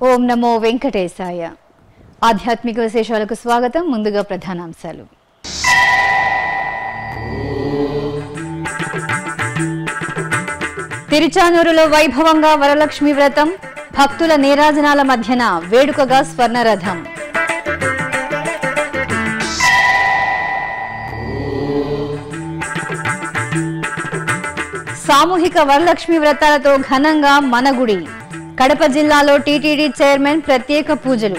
ఓం నమో వెంకటేశాయ. ఆధ్యాత్మిక విశేషాలకు స్వాగతం. ముందుగా ప్రధానాంశాలు. తిరుచానూరులో వైభవంగా వరలక్ష్మి వ్రతం, భక్తుల నీరాజనాల మధ్యన వేడుకగా స్వర్ణరథం. సామూహిక వరలక్ష్మి వ్రతాలతో ఘనంగా మనగుడి. కడప జిల్లాలో టీటీడీ చైర్మన్ ప్రత్యేక పూజలు.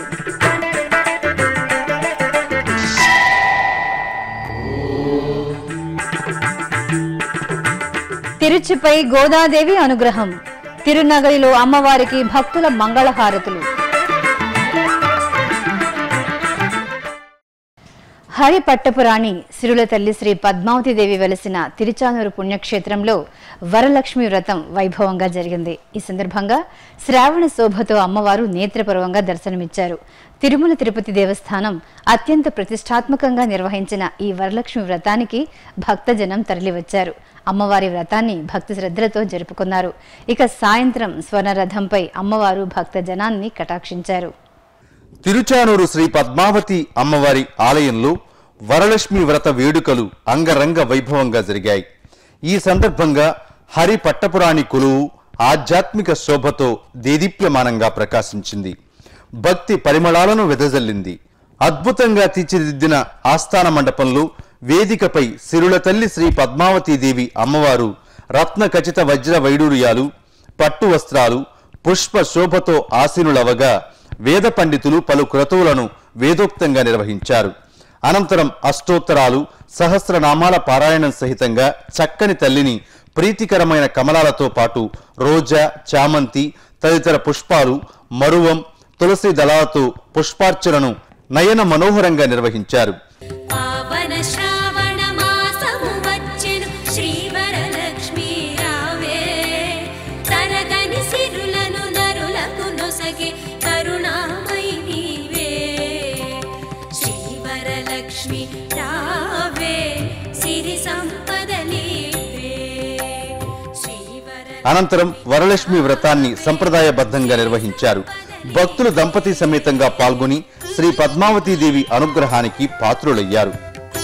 తిరుచిపై గోదాదేవి అనుగ్రహం. తిరునగరిలో అమ్మవారికి భక్తుల మంగళహారతులు. హరి పట్టపురాణి సిరుల తల్లి శ్రీ పద్మావతి దేవి వెలసిన తిరుచానూరు పుణ్యక్షేత్రంలో వరలక్ష్మి వ్రతం వైభవంగా జరిగింది. ఈ సందర్భంగా శ్రావణ శోభతో అమ్మవారు నేత్రపర్వంగా దర్శనమిచ్చారు. తిరుమల తిరుపతి దేవస్థానం అత్యంత ప్రతిష్టాత్మకంగా నిర్వహించిన ఈ వరలక్ష్మి వ్రతానికి భక్తజనం తరలివచ్చారు. అమ్మవారి వ్రతాన్ని భక్తి శ్రద్ధలతో జరుపుకున్నారు. ఇక సాయంత్రం స్వర్ణరథంపై అమ్మవారు భక్తజనాన్ని కటాక్షించారు. తిరుచానూరు శ్రీ పద్మావతి అమ్మవారి ఆలయంలో వరలక్ష్మి వ్రత వేడుకలు అంగరంగ వైభవంగా జరిగాయి. ఈ సందర్భంగా హరి పట్టపురాణి కొలువు ఆధ్యాత్మిక శోభతో దేదీప్యమానంగా ప్రకాశించింది. భక్తి పరిమళాలను వెదజల్లింది. అద్భుతంగా తీర్చిదిద్దిన ఆస్థాన మండపంలో వేదికపై సిరుల తల్లి శ్రీ పద్మావతీదేవి అమ్మవారు రత్న ఖచిత వజ్ర వైడూర్యాలు, పట్టు వస్త్రాలు, పుష్ప శోభతో ఆసీనులవగా వేద పండితులు పలు క్రతువులను వేదోక్తంగా నిర్వహించారు. అనంతరం అష్టోత్తరాలు, సహస్రనామాల పారాయణం సహితంగా చక్కని తల్లిని ప్రీతికరమైన కమలాలతో పాటు రోజా, చామంతి తదితర పుష్పాలు, మరువం, తులసి దళాలతో పుష్పార్చనను నయన మనోహరంగా నిర్వహించారు. అనంతరం వరలక్ష్మి వ్రతాన్ని సంప్రదాయబద్ధంగా నిర్వహించారు. భక్తులు దంపతి సమేతంగా పాల్గొని శ్రీ పద్మావతీదేవి అనుగ్రహానికి పాత్రులయ్యారు.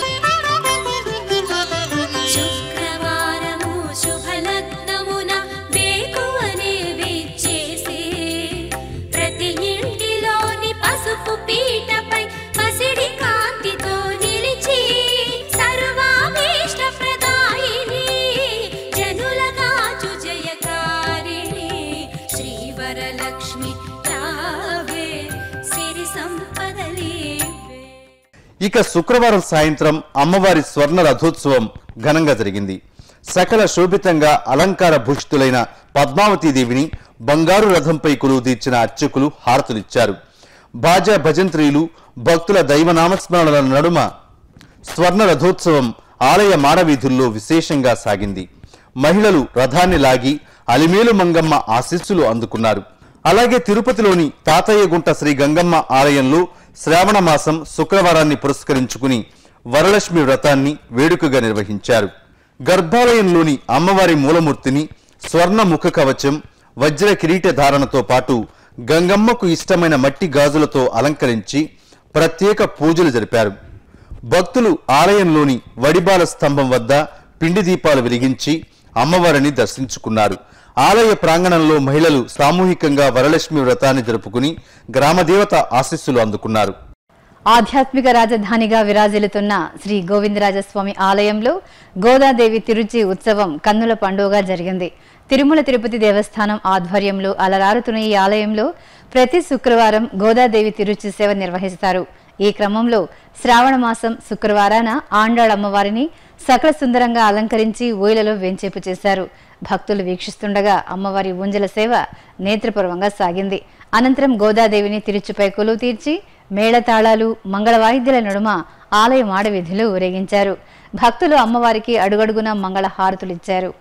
ఇక శుక్రవారం సాయంత్రం అమ్మవారి స్వర్ణ రథోత్సవం ఘనంగా జరిగింది. సకల శోభితంగా అలంకార భూషితులైన పద్మావతీదేవిని బంగారు రథంపై కొలువు తీర్చిన అర్చకులు హారతులిచ్చారు. బాజా భజంత్రీలు, భక్తుల దైవనామస్మరణల నడుమ స్వర్ణ రథోత్సవం ఆలయ మాడవీధుల్లో విశేషంగా సాగింది. మహిళలు రథాన్ని లాగి అలిమేలు మంగమ్మ ఆశీస్సులు అందుకున్నారు. అలాగే తిరుపతిలోని తాతయ్యగుంట శ్రీ గంగమ్మ ఆలయంలో శ్రావణ మాసం శుక్రవారాన్ని పురస్కరించుకుని వరలక్ష్మి వ్రతాన్ని వేడుకగా నిర్వహించారు. గర్భాలయంలోని అమ్మవారి మూలమూర్తిని స్వర్ణ ముఖ కవచం, వజ్ర కిరీట ధారణతో పాటు గంగమ్మకు ఇష్టమైన మట్టి గాజులతో అలంకరించి ప్రత్యేక పూజలు జరిపారు. భక్తులు ఆలయంలోని వడిబాల స్తంభం వద్ద పిండి దీపాలు వెలిగించి అమ్మవారిని దర్శించుకున్నారు. ఆలయ ప్రాంగణంలో మహిళలు సామూహికంగా వరలక్ష్మి వ్రతాన్ని జరుపుకుని గ్రామదేవత ఆశీస్సులు అందుకున్నారు. ఆధ్యాత్మిక రాజధానిగా విరాజిల్లుతున్న శ్రీ గోవిందరాజస్వామి ఆలయంలో గోదాదేవి తిరుచి ఉత్సవం కన్నుల పండుగగా జరిగింది. తిరుమల తిరుపతి దేవస్థానం ఆధ్వర్యంలో అలరారుతున్న ఈ ఆలయంలో ప్రతి శుక్రవారం గోదాదేవి తిరుచి సేవ నిర్వహిస్తారు. ఈ క్రమంలో శ్రావణ మాసం శుక్రవారాన ఆండాళ్ అమ్మవారిని సకల సుందరంగా అలంకరించి ఊయలలో వేంచేపు చేశారు. భక్తులు వీక్షిస్తుండగా అమ్మవారి ఊంజల సేవ నేత్రపర్వంగా సాగింది. అనంతరం గోదాదేవిని తిరుచిపై కొలువు తీర్చి మేళతాళాలు, మంగళవాయిద్యాల నడుమ ఆలయ మాడవీధులు ఊరేగించారు. భక్తులు అమ్మవారికి అడుగడుగున మంగళ హారతులిచ్చారు.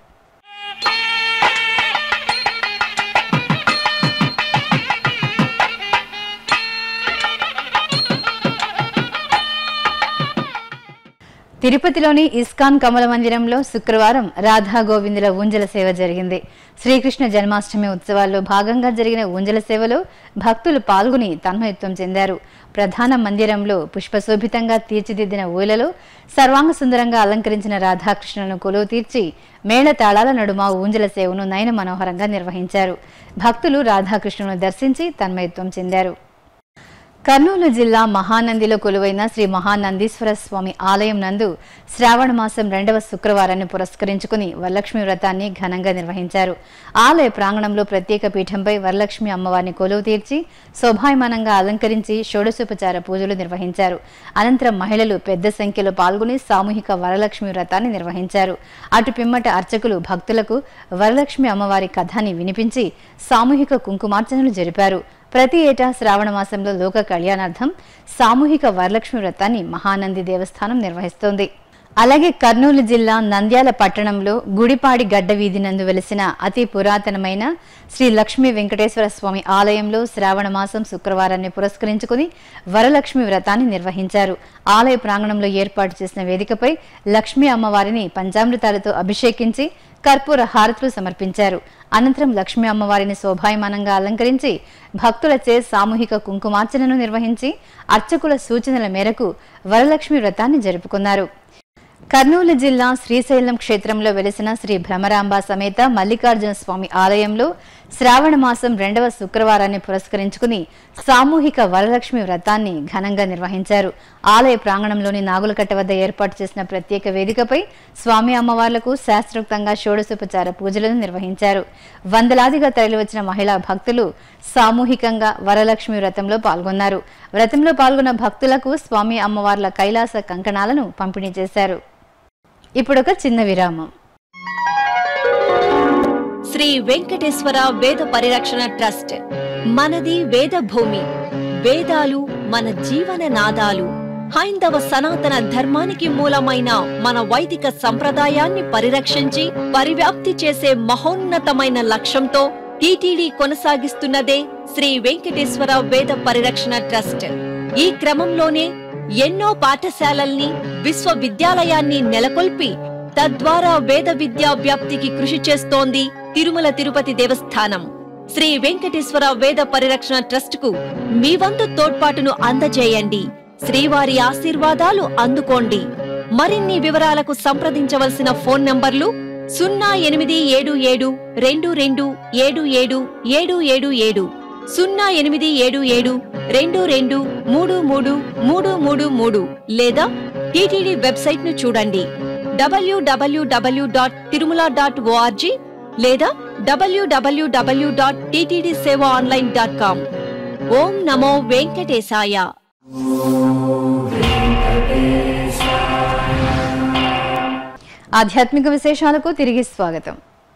తిరుపతిలోని ఇస్కాన్ కమల మందిరంలో శుక్రవారం రాధా గోవిందుల ఊంజల సేవ జరిగింది. శ్రీకృష్ణ జన్మాష్టమి ఉత్సవాల్లో భాగంగా జరిగిన ఊంజల సేవలో భక్తులు పాల్గొని తన్మయత్వం చెందారు. ప్రధాన మందిరంలో పుష్పశోభితంగా తీర్చిదిద్దిన ఊయలలో సర్వాంగ సుందరంగా అలంకరించిన రాధాకృష్ణులను కొలువు తీర్చి మేళ తాళాల నడుమ ఊంజల సేవను నయన మనోహరంగా నిర్వహించారు. భక్తులు రాధాకృష్ణులను దర్శించి తన్మయత్వం చెందారు. కర్నూలు జిల్లా మహానందిలో కొలువైన శ్రీ మహానందీశ్వర స్వామి ఆలయం నందు శ్రావణ మాసం 2వ శుక్రవారాన్ని పురస్కరించుకుని వరలక్ష్మి వ్రతాన్ని ఘనంగా నిర్వహించారు. ఆలయ ప్రాంగణంలో ప్రత్యేక పీఠంపై వరలక్ష్మి అమ్మవారిని కొలువు తీర్చి శోభాయమానంగా అలంకరించి షోడశోపచార పూజలు నిర్వహించారు. అనంతరం మహిళలు పెద్ద సంఖ్యలో పాల్గొని సామూహిక వరలక్ష్మి వ్రతాన్ని నిర్వహించారు. అటు పిమ్మట అర్చకులు భక్తులకు వరలక్ష్మి అమ్మవారి కథని వినిపించి సామూహిక కుంకుమార్చనలు జరిపారు. ప్రతి ఏటా శ్రావణ మాసంలో లోక కళ్యాణార్థం సామూహిక వరలక్ష్మి వ్రతాన్ని మహానంది దేవస్థానం నిర్వహిస్తోంది. అలాగే కర్నూలు జిల్లా నంద్యాల పట్టణంలో గుడిపాడి గడ్డ వీధి నందు వెలిసిన అతి పురాతనమైన శ్రీ లక్ష్మీ వెంకటేశ్వర స్వామి ఆలయంలో శ్రావణ మాసం శుక్రవారాన్ని పురస్కరించుకుని వరలక్ష్మి వ్రతాన్ని నిర్వహించారు. ఆలయ ప్రాంగణంలో ఏర్పాటు చేసిన వేదికపై లక్ష్మీ అమ్మవారిని పంచామృతాలతో అభిషేకించి కర్పూర హారతులు సమర్పించారు. అనంతరం లక్ష్మీ అమ్మవారిని శోభాయమానంగా అలంకరించి భక్తులచే సామూహిక కుంకుమార్చనను నిర్వహించి అర్చకుల సూచనల మేరకు వరలక్ష్మి వ్రతాన్ని జరుపుకున్నారు. కర్నూలు జిల్లా శ్రీశైలం క్షేత్రంలో వెలిసిన శ్రీ భ్రమరాంబ సమేత మల్లికార్జున స్వామి ఆలయంలో శ్రావణ మాసం 2వ శుక్రవారాన్ని పురస్కరించుకుని సామూహిక వరలక్ష్మి వ్రతాన్ని ఘనంగా నిర్వహించారు. ఆలయ ప్రాంగణంలోని నాగులకట్ట వద్ద ఏర్పాటు చేసిన ప్రత్యేక వేదికపై స్వామి అమ్మవార్లకు శాస్త్రోక్తంగా షోడశోపచార పూజలను నిర్వహించారు. వందలాదిగా తరలివచ్చిన మహిళా భక్తులు సామూహికంగా వరలక్ష్మి వ్రతంలో పాల్గొన్నారు. వ్రతంలో పాల్గొన్న భక్తులకు స్వామి అమ్మవార్ల కైలాస కంకణాలను పంపిణీ చేశారు. ఇప్పుడొక చిన్న విరామం. శ్రీ వెంకటేశ్వర వేద పరిరక్షణ ట్రస్ట్. మనది వేద భూమి, వేదాలు మన జీవన నాదాలు. హైందవ సనాతన ధర్మానికి మూలమైన మన వైదిక సంప్రదాయాన్ని పరిరక్షించి పరివ్యాప్తి చేసే మహోన్నతమైన లక్ష్యంతో టీటీడీ కొనసాగిస్తున్నదే శ్రీ వెంకటేశ్వర వేద పరిరక్షణ ట్రస్ట్. ఈ క్రమంలోనే ఎన్నో పాఠశాలల్ని, విశ్వవిద్యాలయాన్ని నెలకొల్పి తద్వారా వేద విద్యా వ్యాప్తికి కృషి చేస్తోంది తిరుమల తిరుపతి దేవస్థానం. శ్రీ వెంకటేశ్వర వేద పరిరక్షణ ట్రస్ట్ కు మీ వంతు తోడ్పాటును అందజేయండి. శ్రీవారి ఆశీర్వాదాలు అందుకోండి. మరిన్ని వివరాలకు సంప్రదించవలసిన ఫోన్ నంబర్లు 0877 22 77 777, 0877 22 33 333 లేదా టీటీడీ వెబ్సైట్ ను చూడండి www.tirumala.org లేదా www.ttdsevaonline.com. ఓం నమో వెంకటేశాయ. ఆధ్యాత్మిక విశేషాలకు తిరిగి స్వాగతం.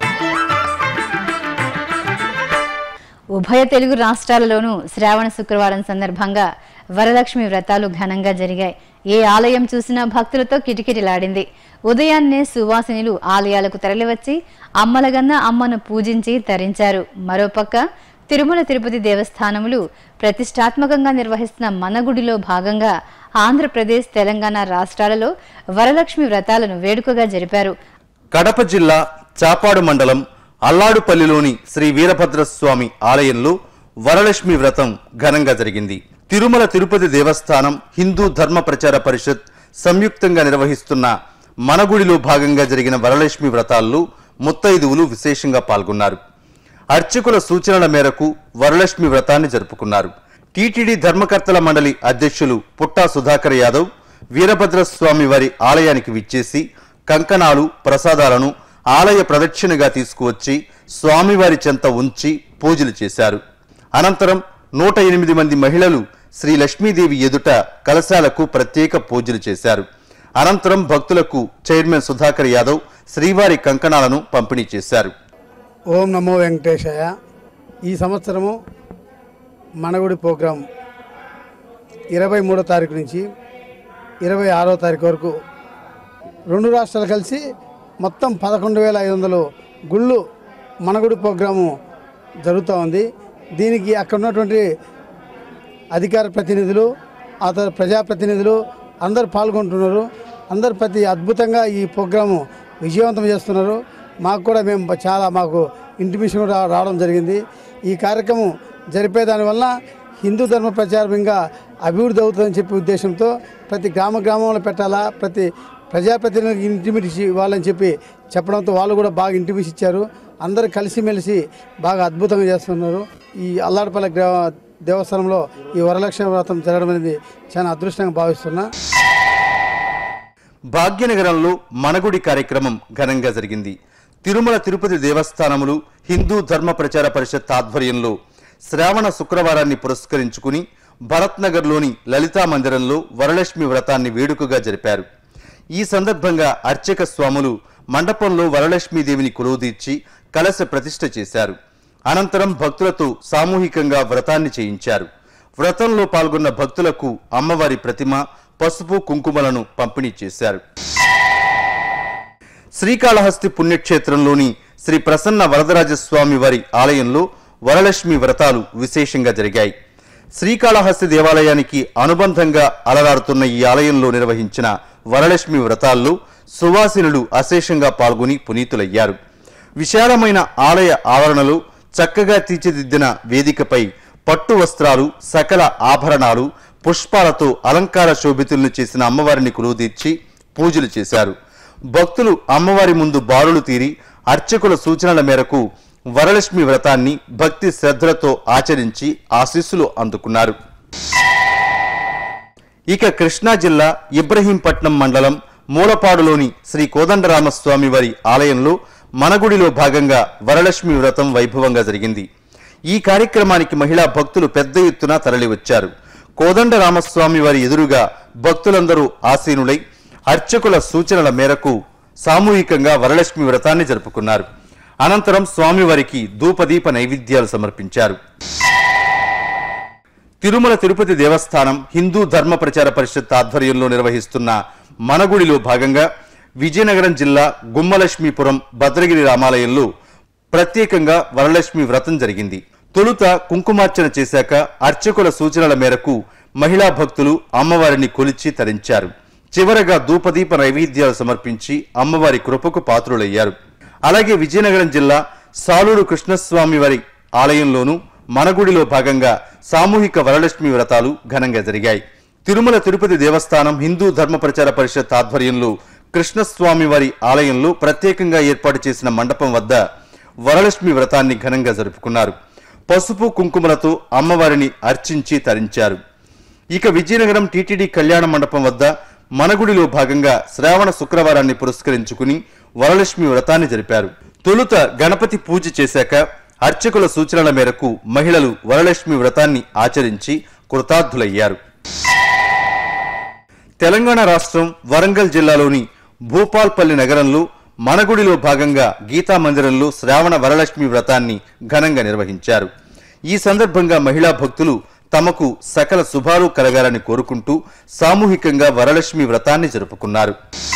ఉభయ తెలుగు రాష్ట్రాలలోనూ శ్రావణ శుక్రవారం సందర్భంగా వరలక్ష్మి వ్రతాలు ఘనంగా జరిగాయి. ఏ ఆలయం చూసినా భక్తులతో కిటకిటలాడింది. ఉదయాన్నే సువాసినులు ఆలయాలకు తరలివచ్చి అమ్మలగన్న అమ్మను పూజించి తరించారు. మరోపక్క తిరుమల తిరుపతి దేవస్థానములు ప్రతిష్టాత్మకంగా నిర్వహిస్తున్న మనగుడిలో భాగంగా ఆంధ్రప్రదేశ్, తెలంగాణ రాష్ట్రాలలో వరలక్ష్మి వ్రతాలను వేడుకగా జరిపారు. కడప జిల్లా చాపాడు మండలం అల్లాడుపల్లిలోని శ్రీ వీరభద్రస్వామి ఆలయంలో వరలక్ష్మి వ్రతం ఘనంగా జరిగింది. తిరుమల తిరుపతి దేవస్థానం, హిందూ ధర్మ ప్రచార పరిషత్ సంయుక్తంగా నిర్వహిస్తున్న మనగుడిలో భాగంగా జరిగిన వరలక్ష్మి వ్రతాల్లో ముత్తైదువులు విశేషంగా పాల్గొన్నారు. అర్చకుల సూచనల మేరకు వరలక్ష్మి వ్రతాన్ని జరుపుకున్నారు. టీటీడీ ధర్మకర్తల మండలి అధ్యక్షులు పుట్టా సుధాకర్ యాదవ్ వీరభద్రస్వామి వారి ఆలయానికి విచ్చేసి కంకణాలు, ప్రసాదాలను ఆలయ ప్రదక్షిణగా తీసుకువచ్చి స్వామివారి చెంత ఉంచి పూజలు చేశారు. అనంతరం 108 మంది మహిళలు శ్రీ లక్ష్మీదేవి ఎదుట కలశాలకు ప్రత్యేక పూజలు చేశారు. అనంతరం భక్తులకు చైర్మన్ సుధాకర్ యాదవ్ శ్రీవారి కంకణాలను పంపిణీ చేశారు. ఓం నమో వెంకటేశాయ. ఈ సంవత్సరము మనగుడి ప్రోగ్రాం 23వ తారీఖు నుంచి 26వ తారీఖు వరకు 2 రాష్ట్రాలు కలిసి మొత్తం 11,500 గుళ్ళు మనగుడి ప్రోగ్రాము జరుగుతూ ఉంది. దీనికి అక్కడ ఉన్నటువంటి అధికార ప్రతినిధులు, ఆ తర్వాత ప్రజాప్రతినిధులు అందరూ పాల్గొంటున్నారు. అందరు ప్రతి అద్భుతంగా ఈ ప్రోగ్రాము విజయవంతం చేస్తున్నారు. మాకు కూడా మాకు ఇంటిమేషన్ కూడా రావడం జరిగింది. ఈ కార్యక్రమం జరిపేదానివల్ల హిందూ ధర్మ ప్రచారం ఇంకా అభివృద్ధి అవుతుందని చెప్పే ఉద్దేశంతో ప్రతి గ్రామంలో పెట్టాలా, ప్రతి ప్రజాప్రతినిధులకు ఇంటిమేషన్ ఇవ్వాలని చెప్పడంతో వాళ్ళు కూడా బాగా ఇంటిమేషన్ ఇచ్చారు. అందరూ కలిసిమెలిసి బాగా అద్భుతంగా చేస్తున్నారు. ఈ అల్లాడపల్లి దేవస్థానంలో ఈ వరలక్ష్మి వ్రతం జరగడం అనేది చాలా అదృష్టంగా భావిస్తున్నా. భాగ్యనగరంలో మనగుడి కార్యక్రమం ఘనంగా జరిగింది. తిరుమల తిరుపతి దేవస్థానములు హిందూ ధర్మ ప్రచార పరిషత్ ఆధ్వర్యంలో శ్రావణ శుక్రవారాన్ని పురస్కరించుకుని భరత్ నగర్లోని లలితా మందిరంలో వరలక్ష్మి వ్రతాన్ని వేడుకగా జరిపారు. ఈ సందర్భంగా అర్చక స్వాములు మండపంలో వరలక్ష్మీదేవిని కొలువుదీర్చి కలశ ప్రతిష్ఠ చేశారు. అనంతరం భక్తులతో సామూహికంగా వ్రతాన్ని చేయించారు. వ్రతంలో పాల్గొన్న భక్తులకు అమ్మవారి ప్రతిమ, పసుపు, కుంకుమలను పంపిణీ చేశారు. శ్రీకాళహస్తి పుణ్యక్షేత్రంలోని శ్రీ ప్రసన్న వరదరాజస్వామి వారి ఆలయంలో వరలక్ష్మి వ్రతాలు విశేషంగా జరిగాయి. శ్రీకాళహస్తి దేవాలయానికి అనుబంధంగా అలరారుతున్న ఈ ఆలయంలో నిర్వహించిన వరలక్ష్మి వ్రతాల్లో సువాసినులు అశేషంగా పాల్గొని పునీతులయ్యారు. విశాలమైన ఆలయ ఆవరణలో చక్కగా తీర్చిదిద్దిన వేదికపై పట్టు వస్త్రాలు, సకల ఆభరణాలు, పుష్పాలతో అలంకార శోభితులను చేసిన అమ్మవారిని కొలువుదీర్చి పూజలు చేశారు. భక్తులు అమ్మవారి ముందు బారులు తీరి అర్చకుల సూచనల మేరకు వరలక్ష్మి వ్రతాన్ని భక్తి శ్రద్ధలతో ఆచరించి ఆశీస్సులు అందుకున్నారు. ఇక కృష్ణా జిల్లా ఇబ్రహీంపట్నం మండలం మూలపాడులోని శ్రీ కోదండరామస్వామి వారి ఆలయంలో మనగుడిలో భాగంగా వరలక్ష్మి వ్రతం వైభవంగా జరిగింది. ఈ కార్యక్రమానికి మహిళా భక్తులు పెద్ద ఎత్తున తరలివచ్చారు. కోదండరామస్వామి వారి ఎదురుగా భక్తులందరూ ఆసీనులై అర్చకుల సూచనల మేరకు సామూహికంగా వరలక్ష్మి వ్రతాన్ని జరుపుకున్నారు. అనంతరం స్వామివారికి ధూపదీప నైవేద్యాలు సమర్పించారు. తిరుమల తిరుపతి దేవస్థానం హిందూ ధర్మ ప్రచార పరిషత్ ఆధ్వర్యంలో నిర్వహిస్తున్న మనగుడిలో భాగంగా విజయనగరం జిల్లా గుమ్మలక్ష్మీపురం భద్రగిరి రామాలయంలో ప్రత్యేకంగా వరలక్ష్మి వ్రతం జరిగింది. తొలుత కుంకుమార్చన చేశాక అర్చకుల సూచనల మేరకు మహిళా భక్తులు అమ్మవారిని కొలిచి తరించారు. చివరగా ధూపదీప నైవేద్యాలు సమర్పించి అమ్మవారి కృపకు పాత్రులయ్యారు. అలాగే విజయనగరం జిల్లా సాలూరు కృష్ణస్వామి వారి ఆలయంలోనూ మనగుడిలో భాగంగా సామూహిక వరలక్ష్మి వ్రతాలు ఘనంగా జరిగాయి. తిరుమల తిరుపతి దేవస్థానం హిందూ ధర్మ ప్రచార పరిషత్ ఆధ్వర్యంలో కృష్ణస్వామి వారి ఆలయంలో ప్రత్యేకంగా ఏర్పాటు చేసిన మండపం వద్ద వరలక్ష్మి వ్రతాన్ని ఘనంగా జరుపుకున్నారు. పసుపు కుంకుమలతో అమ్మవారిని అర్చించి తరించారు. ఇక విజయనగరం టీటీడీ కళ్యాణ మండపం వద్ద మనగుడిలో భాగంగా శ్రావణ శుక్రవారాన్ని పురస్కరించుకుని వరలక్ష్మి వ్రతాన్ని జరిపారు. తొలుత గణపతి పూజ చేశాక అర్చకుల సూచనల మేరకు మహిళలు వరలక్ష్మి వ్రతాన్ని ఆచరించి కృతార్థులయ్యారు. తెలంగాణ రాష్ట్రం వరంగల్ జిల్లాలోని భూపాల్పల్లి నగరంలో మనగుడిలో భాగంగా గీతా మందిరంలో శ్రావణ వరలక్ష్మి వ్రతాన్ని ఘనంగా నిర్వహించారు. ఈ సందర్భంగా మహిళా భక్తులు తమకు సకల శుభాలు కలగాలని కోరుకుంటూ సామూహికంగా వరలక్ష్మి వ్రతాన్ని జరుపుకున్నారు.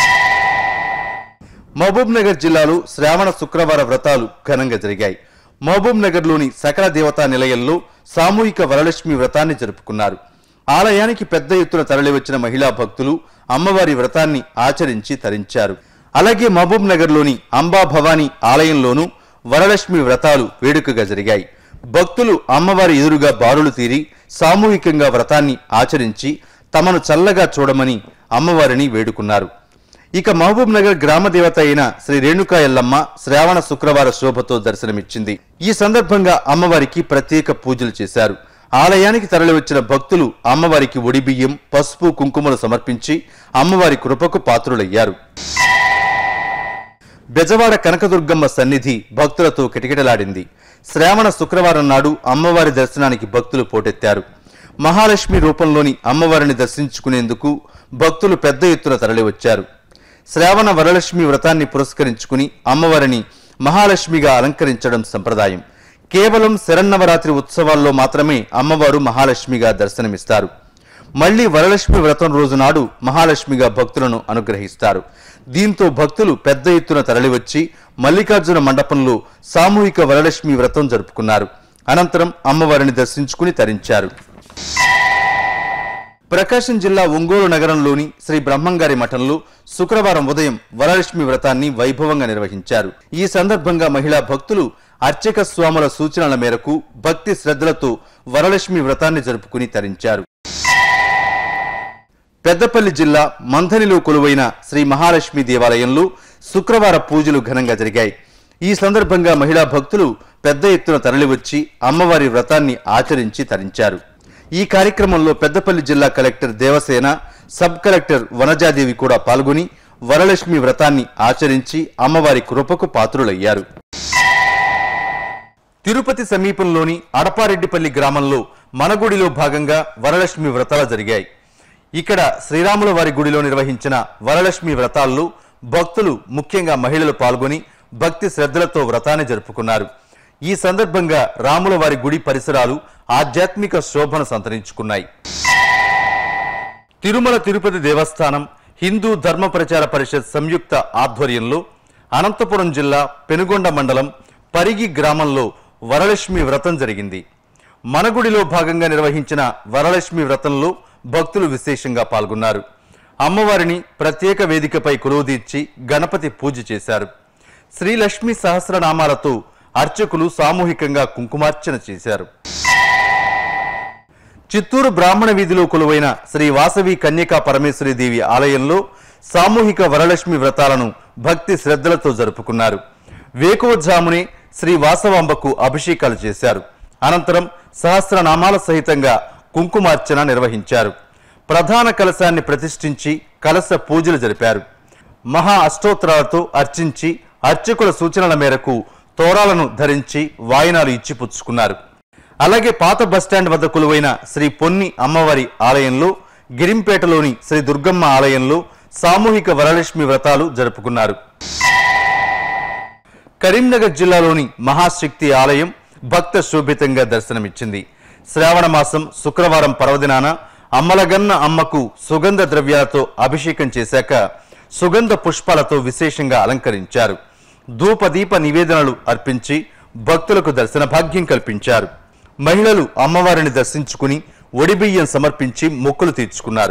మహబూబ్ నగర్ జిల్లాలో శ్రావణ శుక్రవార వ్రతాలు ఘనంగా జరిగాయి. మహబూబ్ నగర్లోని సకల దేవతా నిలయంలో సామూహిక వరలక్ష్మి వ్రతాన్ని జరుపుకున్నారు. ఆలయానికి పెద్ద ఎత్తున తరలివచ్చిన మహిళా భక్తులు అమ్మవారి వ్రతాన్ని ఆచరించి తరించారు. అలాగే మహబూబ్ నగర్లోని అంబా భవానీ ఆలయంలోనూ వరలక్ష్మి వ్రతాలు వేడుకగా జరిగాయి. భక్తులు అమ్మవారి ఎదురుగా బారులు తీరి సామూహికంగా వ్రతాన్ని ఆచరించి తమను చల్లగా చూడమని అమ్మవారిని వేడుకున్నారు. ఇక మహబూబ్ నగర్ గ్రామ దేవత అయిన శ్రీ రేణుకా ఎల్లమ్మ శ్రావణ శుక్రవార శోభతో దర్శనమిచ్చింది. ఈ సందర్భంగా అమ్మవారికి ప్రత్యేక పూజలు చేశారు. ఆలయానికి తరలివచ్చిన భక్తులు అమ్మవారికి ఒడిబియ్యం, పసుపు, కుంకుమలు సమర్పించి అమ్మవారి కృపకు పాత్రులయ్యారు. బెజవాడ కనకదుర్గమ్మ సన్నిధి భక్తులతో కిటకిటలాడింది. శ్రావణ శుక్రవారం నాడు అమ్మవారి దర్శనానికి భక్తులు పోటెత్తారు. మహాలక్ష్మి రూపంలోని అమ్మవారిని దర్శించుకునేందుకు భక్తులు పెద్ద ఎత్తున తరలివచ్చారు. శ్రావణ వరలక్ష్మి వ్రతాన్ని పురస్కరించుకుని అమ్మవారిని మహాలక్ష్మిగా అలంకరించడం సంప్రదాయం. కేవలం శరన్నవరాత్రి ఉత్సవాల్లో మాత్రమే అమ్మవారు మహాలక్ష్మిగా దర్శనమిస్తారు. మళ్లీ వరలక్ష్మి వ్రతం రోజు నాడు మహాలక్ష్మిగా భక్తులను అనుగ్రహిస్తారు. దీంతో భక్తులు పెద్ద ఎత్తున తరలివచ్చి మల్లికార్జున మండపంలో సామూహిక వరలక్ష్మి వ్రతం జరుపుకున్నారు. అనంతరం అమ్మవారిని దర్శించుకుని తరించారు. ప్రకాశం జిల్లా ఒంగోలు నగరంలోని శ్రీ బ్రహ్మంగారి మఠంలో శుక్రవారం ఉదయం వరలక్ష్మి వ్రతాన్ని వైభవంగా నిర్వహించారు. ఈ సందర్భంగా మహిళా భక్తులు అర్చక స్వాముల సూచనల మేరకు భక్తి శ్రద్ధలతో వరలక్ష్మి వ్రతాన్ని జరుపుకుని తరించారు. పెద్దపల్లి జిల్లా మంథనిలో కొలువైన శ్రీ మహాలక్ష్మి దేవాలయంలో శుక్రవార పూజలు ఘనంగా జరిగాయి. ఈ సందర్భంగా మహిళా భక్తులు పెద్ద ఎత్తున తరలివచ్చి అమ్మవారి వ్రతాన్ని ఆచరించి తరించారు. ఈ కార్యక్రమంలో పెద్దపల్లి జిల్లా collector Devasena, sub collector Vanajadevi కూడా పాల్గొని వరలక్ష్మి వ్రతాన్ని ఆచరించి అమ్మవారి కృపకు పాత్రులయ్యారు. తిరుపతి సమీపంలోని అడపారెడ్డిపల్లి గ్రామంలో మనగుడిలో భాగంగా వరలక్ష్మి వ్రతాలు జరిగాయి. ఇక్కడ శ్రీరాముల వారి గుడిలో నిర్వహించిన వరలక్ష్మి వ్రతాల్లో భక్తులు, ముఖ్యంగా మహిళలు పాల్గొని భక్తి శ్రద్ధలతో వ్రతాన్ని జరుపుకున్నారు. ఈ సందర్భంగా రాముల వారి గుడి పరిసరాలు ఆధ్యాత్మిక శోభను సంతరించుకున్నాయి. తిరుమల తిరుపతి దేవస్థానం హిందూ ధర్మ ప్రచార పరిషత్ సంయుక్త ఆధ్వర్యంలో అనంతపురం జిల్లా పెనుగొండ మండలం పరిగి గ్రామంలో వరలక్ష్మి వ్రతం జరిగింది. మనగుడిలో భాగంగా నిర్వహించిన వరలక్ష్మి వ్రతంలో భక్తులు విశేషంగా పాల్గొన్నారు. అమ్మవారిని ప్రత్యేక వేదికపై కొలువుదీర్చి గణపతి పూజ చేశారు. శ్రీలక్ష్మి సహస్రనామాలతో అర్చకులు సామూహికంగా కుంకుమార్చన చేశారు. చిత్తూరు బ్రాహ్మణ వీధిలో కొలువైన శ్రీ వాసవి కన్యకా పరమేశ్వరి దేవి ఆలయంలో సామూహిక వరలక్ష్మి వ్రతాలను భక్తి శ్రద్ధలతో జరుపుకున్నారు. వేకువజామునే శ్రీ వాసవాంబకు అభిషేకాలు చేశారు. అనంతరం సహస్రనామాల సహితంగా కుంకుమార్చన నిర్వహించారు. ప్రధాన కలశాన్ని ప్రతిష్ఠించి కలశ పూజలు జరిపారు. మహా అష్టోత్తరాలతో అర్చించి అర్చకుల సూచనల మేరకు తోరాలను ధరించి వాయినాలు ఇచ్చి పుచ్చుకున్నారు. అలాగే పాత బస్టాండ్ వద్ద కొలువైన శ్రీ పొన్ని అమ్మవారి ఆలయంలో, గిరింపేటలోని శ్రీ దుర్గమ్మ ఆలయంలో సామూహిక వరలక్ష్మి వ్రతాలు జరుపుకున్నారు. కరీంనగర్ జిల్లాలోని మహాశక్తి ఆలయం భక్త శోభితంగా దర్శనమిచ్చింది. శ్రావణ మాసం శుక్రవారం పర్వదినాన అమ్మలగన్న అమ్మకు సుగంధ ద్రవ్యాలతో అభిషేకం చేశాక సుగంధ పుష్పాలతో విశేషంగా అలంకరించారు. ధూపదీప నివేదనలు అర్పించి భక్తులకు దర్శన భాగ్యం కల్పించారు. మహిళలు అమ్మవారిని దర్శించుకుని ఒడిబియ్యం సమర్పించి మొక్కులు తీర్చుకున్నారు.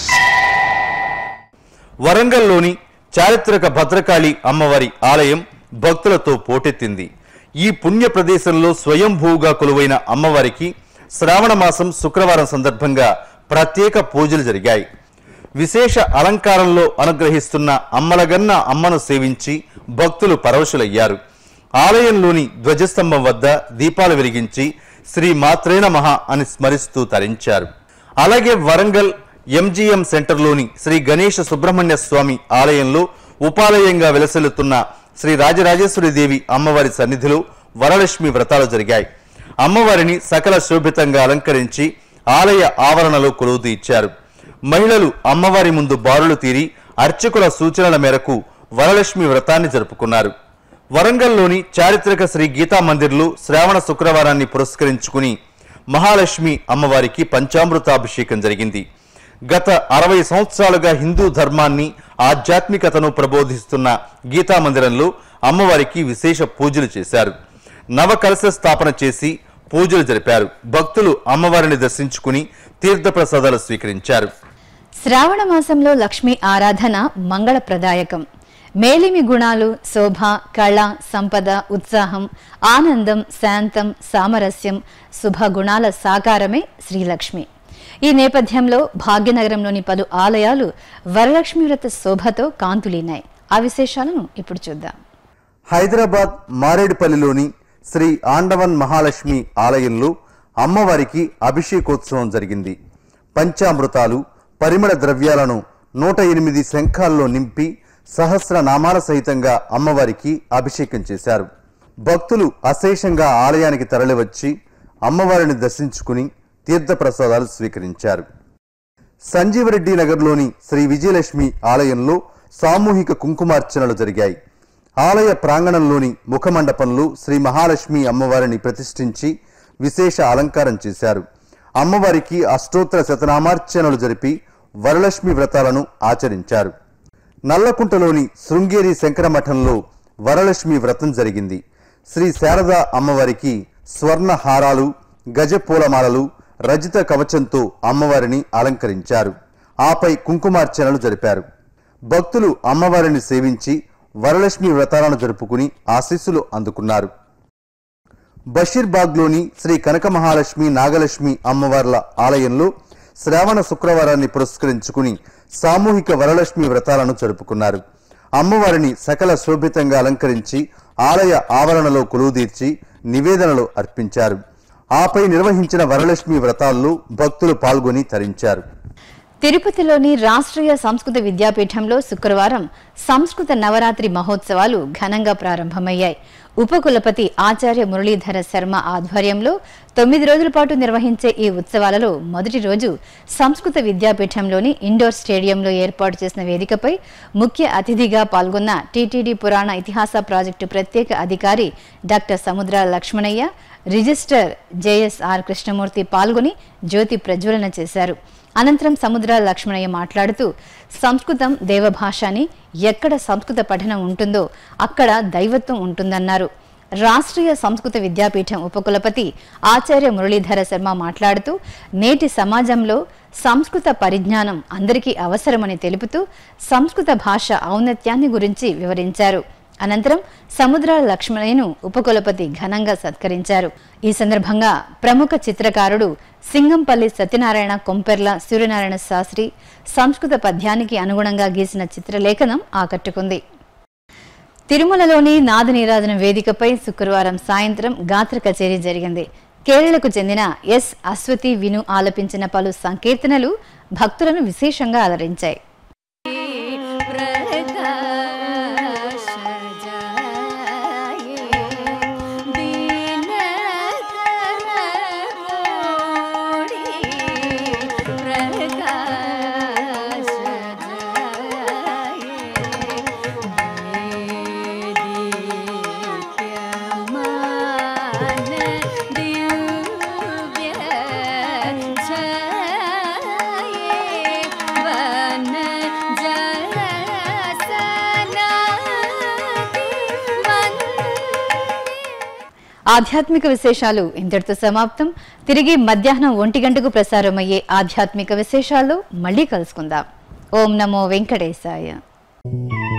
వరంగల్లోని చారిత్రక భద్రకాళి అమ్మవారి ఆలయం భక్తులతో పోటెత్తింది. ఈ పుణ్య ప్రదేశంలో స్వయంభూగా కొలువైన అమ్మవారికి శ్రావణ మాసం శుక్రవారం సందర్భంగా ప్రత్యేక పూజలు జరిగాయి. విశేష అలంకారంలో అనుగ్రహిస్తున్న అమ్మలగన్న అమ్మను సేవించి భక్తులు పరవశులయ్యారు. ఆలయంలోని ధ్వజస్తంభం వద్ద దీపాలు వెలిగించి శ్రీ మాత్రే నమః అని స్మరిస్తూ తరించారు. అలాగే వరంగల్ ఎంజీఎం సెంటర్లోని శ్రీ గణేష సుబ్రహ్మణ్య స్వామి ఆలయంలో ఉపాలయంగా వెలసిల్లుతున్న శ్రీ రాజరాజేశ్వరి దేవి అమ్మవారి సన్నిధిలో వరలక్ష్మి వ్రతాలు జరిగాయి. అమ్మవారిని సకల శోభితంగా అలంకరించి ఆలయ ఆవరణలో కొలువుదీర్చారు. మహిళలు అమ్మవారి ముందు బారులు తీరి అర్చకుల సూచనల మేరకు వరలక్ష్మి వ్రతాన్ని జరుపుకున్నారు. వరంగల్లోని చారిత్రక శ్రీ గీతా మందిర్లో శ్రావణ శుక్రవారాన్ని పురస్కరించుకుని మహాలక్ష్మి అమ్మవారికి పంచామృతాభిషేకం జరిగింది. గత 60 సంవత్సరాలుగా హిందూ ధర్మాన్ని, ఆధ్యాత్మికతను ప్రబోధిస్తున్న గీతా మందిరంలో అమ్మవారికి విశేష పూజలు చేశారు. నవకలశ స్థాపన చేసి పూజలు జరిపారు. భక్తులు అమ్మవారిని దర్శించుకుని తీర్థప్రసాదాలు స్వీకరించారు. శ్రావణ మాసంలో లక్ష్మీ ఆరాధన మంగళప్రదాయకం. మేలిమి గుణాలు, శోభ, కళ, సంపద, ఉత్సాహం, ఆనందం, శాంతం, సామరస్యం, శుభ గుణాల సాకారమే శ్రీలక్ష్మి. ఈ నేపథ్యంలో భాగ్యనగరంలోని పలు ఆలయాలు వరలక్ష్మి వ్రత శోభతో కాంతులీనాయి. ఆ విశేషాలను ఇప్పుడు చూద్దాం. హైదరాబాద్ మారేడుపల్లిలోని శ్రీ ఆండవన్ మహాలక్ష్మి ఆలయంలో అమ్మవారికి అభిషేకోత్సవం జరిగింది. పంచామృతాలు, పరిమళ ద్రవ్యాలను 108 శంఖాల్లో నింపి సహస్రనామాల సహితంగా అమ్మవారికి అభిషేకం చేశారు. భక్తులు అశేషంగా ఆలయానికి తరలివచ్చి అమ్మవారిని దర్శించుకుని తీర్థప్రసాదాలు స్వీకరించారు. సంజీవరెడ్డి నగర్లోని శ్రీ విజయలక్ష్మి ఆలయంలో సామూహిక కుంకుమార్చనలు జరిగాయి. ఆలయ ప్రాంగణంలోని ముఖమండపంలో శ్రీ మహాలక్ష్మి అమ్మవారిని ప్రతిష్ఠించి విశేష అలంకారం చేశారు. అమ్మవారికి అష్టోత్తర శతనామార్చనలు జరిపి వరలక్ష్మి వ్రతాలను ఆచరించారు. నల్లకుంటలోని శృంగేరి శంకరమఠంలో వరలక్ష్మి వ్రతం జరిగింది. శ్రీ శారదా అమ్మవారికి స్వర్ణ హారాలు, గజపూలమాలలు, రజిత కవచంతో అమ్మవారిని అలంకరించారు. ఆపై కుంకుమార్చనలు జరిపారు. భక్తులు అమ్మవారిని సేవించి వరలక్ష్మి వ్రతాలను జరుపుకుని ఆశీస్సులు అందుకున్నారు. బషీర్బాగ్లోని శ్రీ కనక మహాలక్ష్మి నాగలక్ష్మి అమ్మవార్ల ఆలయంలో శ్రావణ శుక్రవారాన్ని పురస్కరించుకుని సామూహిక వరలక్ష్మి వ్రతాలను జరుపుకున్నారు. అమ్మవారిని సకల శోభితంగా అలంకరించి ఆలయ ఆవరణలో కొలువుదీర్చి నివేదనలు అర్పించారు. ఆపై నిర్వహించిన వరలక్ష్మి వ్రతాల్లో భక్తులు పాల్గొని తరించారు. తిరుపతిలోని రాష్ట్రీయ సంస్కృత విద్యాపీఠంలో శుక్రవారం సంస్కృత నవరాత్రి మహోత్సవాలు ఘనంగా ప్రారంభమయ్యాయి. ఉపకులపతి ఆచార్య మురళీధర శర్మ ఆధ్వర్యంలో 9 రోజుల పాటు నిర్వహించే ఈ ఉత్సవాలలో మొదటి రోజు సంస్కృత విద్యాపీఠంలోని ఇండోర్ స్టేడియంలో ఏర్పాటు చేసిన వేదికపై ముఖ్య అతిథిగా పాల్గొన్న టీటీడీ పురాణ ఇతిహాస ప్రాజెక్టు ప్రత్యేక అధికారి doctor Samudrala Lakshmanaiah, register JSR Krishnamurthy పాల్గొని జ్యోతి ప్రజ్వలన చేశారు. అనంతరం సముద్రాల లక్ష్మణయ్య మాట్లాడుతూ సంస్కృతం దేవభాష అని, ఎక్కడ సంస్కృత పఠనం ఉంటుందో అక్కడ దైవత్వం ఉంటుందన్నారు. రాష్ట్రీయ సంస్కృత విద్యాపీఠం ఉపకులపతి ఆచార్య మురళీధర శర్మ మాట్లాడుతూ నేటి సమాజంలో సంస్కృత పరిజ్ఞానం అందరికీ అవసరమని తెలుపుతూ సంస్కృత భాష ఔన్నత్యాన్ని గురించి వివరించారు. అనంతరం సముద్రాల లక్ష్మణయ్యను ఉపకులపతి ఘనంగా సత్కరించారు. ఈ సందర్భంగా ప్రముఖ చిత్రకారుడు సింగంపల్లి సత్యనారాయణ కొంపెర్ల సూర్యనారాయణ శాస్త్రి సంస్కృత పద్యానికి అనుగుణంగా గీసిన చిత్రలేఖనం ఆకట్టుకుంది. తిరుమలలోని నాదనీరాజన వేదికపై శుక్రవారం సాయంత్రం గాత్ర కచేరీ జరిగింది. కేరళకు చెందిన ఎస్ అశ్వతి విను ఆలపించిన పలు సంకీర్తనలు భక్తులను విశేషంగా అలరించాయి. ఆధ్యాత్మిక విశేషాలు ఇంతటితో సమాప్తం. తిరిగి మధ్యాహ్నం 1 గంటకు ప్రసారమయ్యే ఆధ్యాత్మిక విశేషాలు మళ్ళీ కలుసుకుందాం. ఓం నమో వెంకటేశాయ.